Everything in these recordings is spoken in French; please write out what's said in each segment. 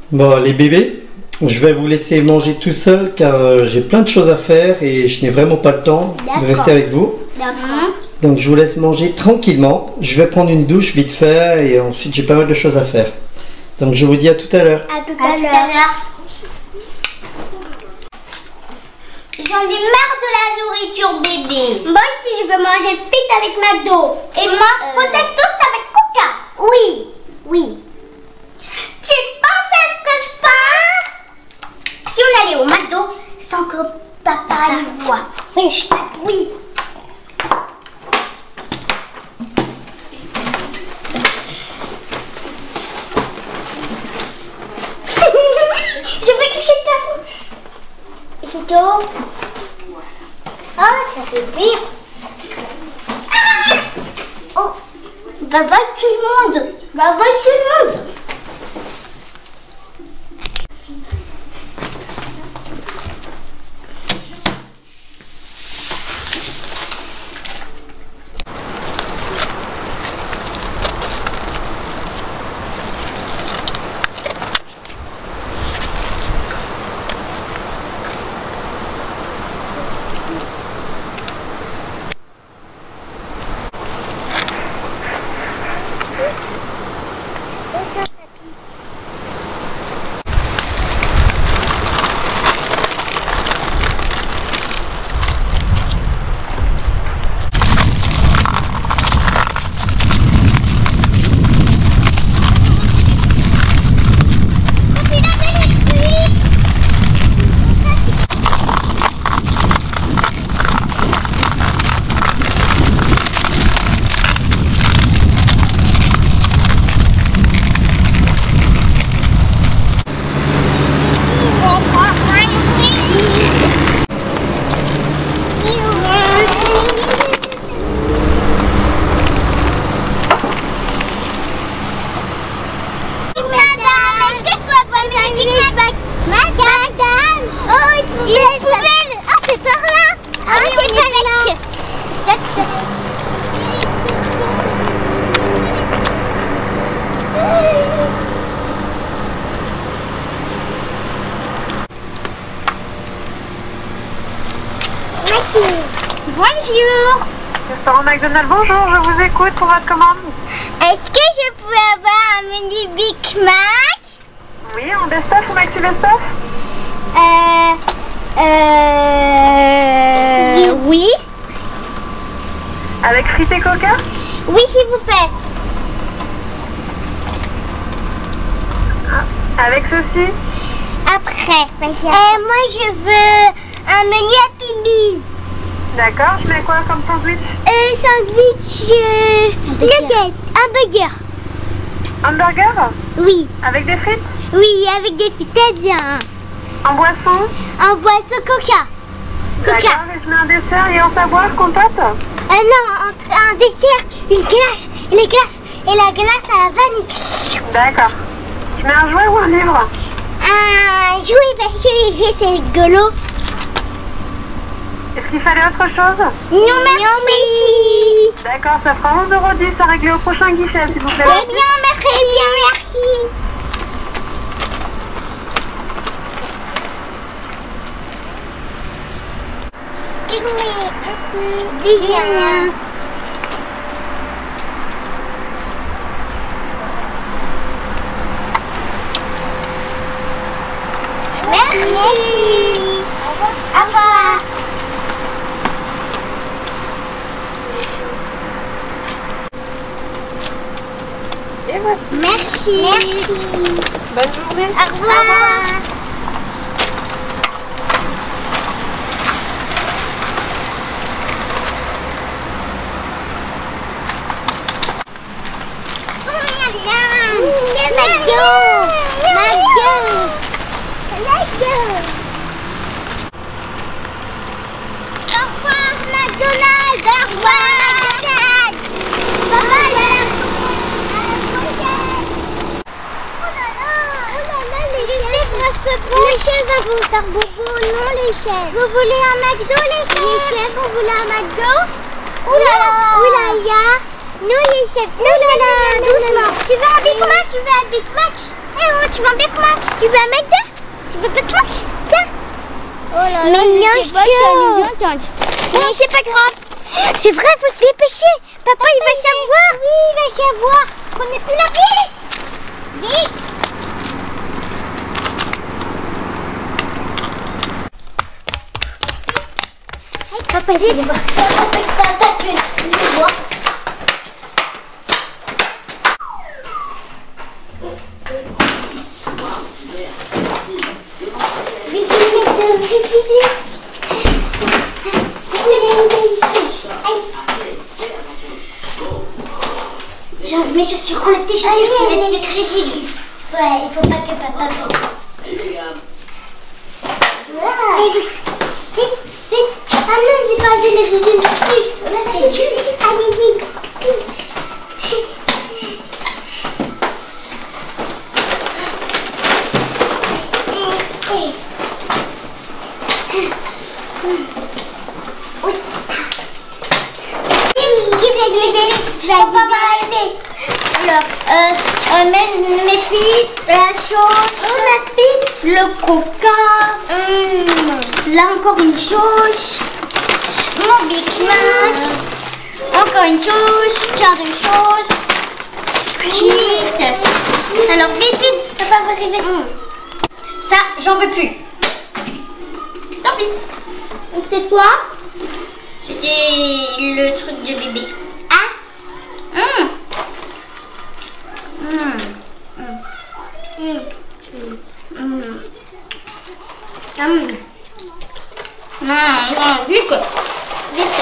Bon, les bébés, je vais vous laisser manger tout seul car j'ai plein de choses à faire et je n'ai vraiment pas le temps de rester avec vous. D'accord. Donc je vous laisse manger tranquillement. Je vais prendre une douche vite fait et ensuite j'ai pas mal de choses à faire. Donc je vous dis à tout à l'heure. À tout à l'heure. J'en ai marre de la nourriture bébé. Moi aussi je veux manger vite avec McDo. Et moi, peut-être tous avec Coca. Oui, oui. Tu penses à ce que je pense? Si on allait au McDo sans que papa y voit. Oui, oui. Je vais toucher le plafond. Et c'est tout. Oh, ça fait pire. Ah! Oh, va tout le monde. Va tout le monde. Bonjour. Restaurant McDonald's, bonjour, je vous écoute pour votre commande. Est-ce que je peux avoir un menu Big Mac? Oui, en best-of ou maxi best-of? Oui. Avec frites et coca? Oui, s'il vous plaît. Avec ceci? Après. Moi, je veux un menu Happy Meal. D'accord, je mets quoi comme sandwich? Sandwich nugget, hamburger. Hamburger? Oui. Avec des frites? Oui, avec des frites, très bien. En boisson? En boisson Coca. D'accord, et je mets un dessert et en savoir, compote? Non, un dessert, une glace, les glaces et la glace à la vanille. D'accord. Je mets un jouet ou un livre? Un jouet parce que les jouets c'est rigolo. Est-ce qu'il fallait autre chose? Non, merci. D'accord, ça fera 11,10 € à régler au prochain guichet, s'il vous plaît. Très bien, merci. Dis rien. Merci. Au revoir. Et voici. Merci. Bonne journée. Au revoir. Les chefs vont faire bobo, non les chefs. Vous voulez un McDo les chefs? Les chefs, vous voulez un McDo? Oulala, non les chefs, oulala, doucement. Tu veux un Big Mac? Tu veux un Big Mac? Eh oh, tu veux un Big Mac? Tu veux un McDo? Tu veux pas de croque? Tiens. Oh là là, mais c'est pas grave. C'est vrai, faut se dépêcher. Papa, il va savoir. Oui, il va savoir. Prenez plus la vite. Vite. Papa, vite. J'enlève mes chaussures, enlève tes chaussures, c'est le crédit. Ouais, il faut pas que papa voit. Allez, vite, vite, vite. Ah non, j'ai pas vu le deuxième dessus. Là, c'est dur. Allez, vite. Alors, mes frites, la sauce, le coca, là encore une sauce, mon Big Mac, encore une sauce, quart de sauce, frites. Alors vite, vite, papa va arriver. Ça, j'en veux plus. Tant pis. C'était quoi? C'était le truc de bébé. Ah. Non, vite. Vite.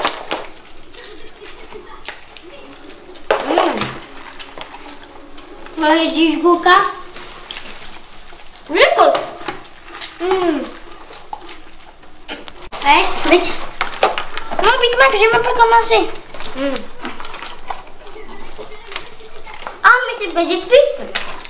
Du coca. Vite. Ouais, vite. Mon Big Mac, j'ai même pas commencé. Ah, mais c'est pas des frites.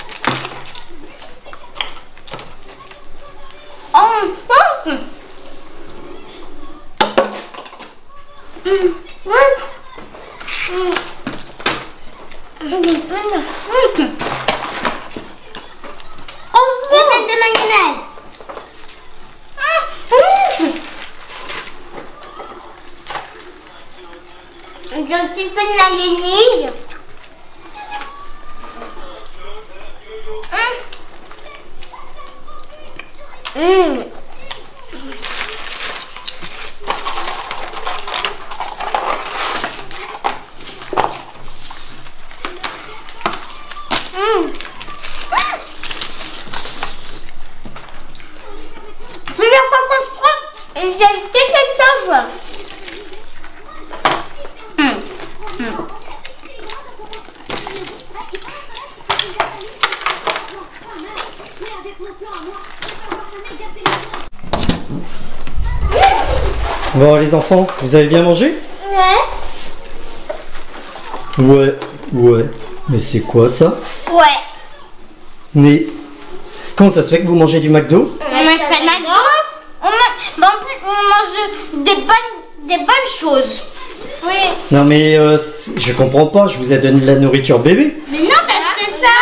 Il y a plein de mayonnaise. Donc tu fais de la mayonnaise. C'est bien pas qu'on se prend. Et j'ai quelque chose. Bon les enfants, vous avez bien mangé? Ouais. Ouais. Mais c'est quoi ça? Ouais. Mais comment ça se fait que vous mangez du McDo? On mange pas de McDo. On mange des bonnes choses. Oui. Non mais je comprends pas, je vous ai donné de la nourriture bébé. Mais non, t'as acheté ça.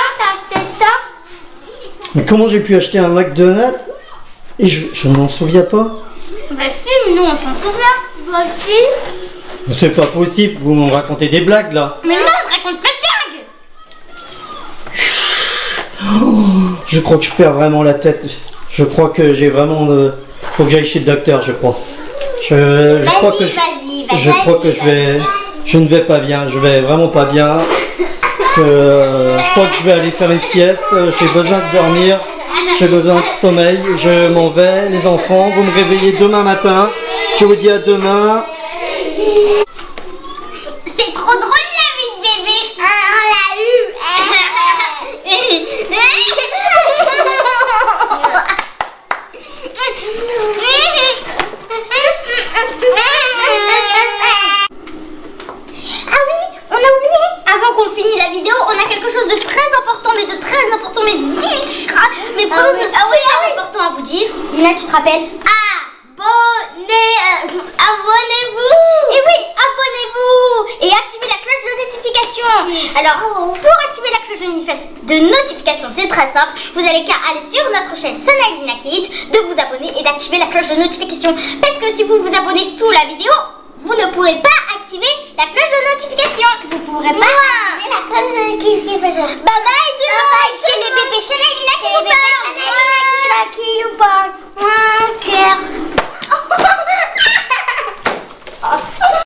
Mais comment j'ai pu acheter un McDonald's? Et je ne m'en souviens pas. Bah si, mais nous on s'en souvient. Moi aussi. C'est pas possible, vous me racontez des blagues là. Mais non, on se raconte pas de blagues. Je crois que je perds vraiment la tête. Je crois que j'ai vraiment... faut que j'aille chez le docteur, je crois. Je crois que je ne vais pas bien. Je vais vraiment pas bien. Je crois que je vais aller faire une sieste. J'ai besoin de dormir. J'ai besoin de sommeil. Je m'en vais, les enfants. Vous me réveillez demain matin. Je vous dis à demain. C'est trop drôle la vie de bébé. On l'a eu. Ah oui, on a oublié. Avant qu'on finisse la vidéo, on a quelque chose de très important, mais vraiment de super important à vous dire. Dina, tu te rappelles? Ah, abonnez-vous. Et oui, abonnez-vous et activez la cloche de notification. Alors, pour activer la cloche de notification, c'est très simple. Vous allez qu'à aller sur notre chaîne Sanalina Kids, de vous abonner et d'activer la cloche de notification. Parce que si vous vous abonnez sous la vidéo, vous ne pourrez pas activer la cloche de notification. Vous ne pourrez pas activer la cloche de notification. Bye bye tout le monde. Chez les bébés Sanalina qui vous parlent.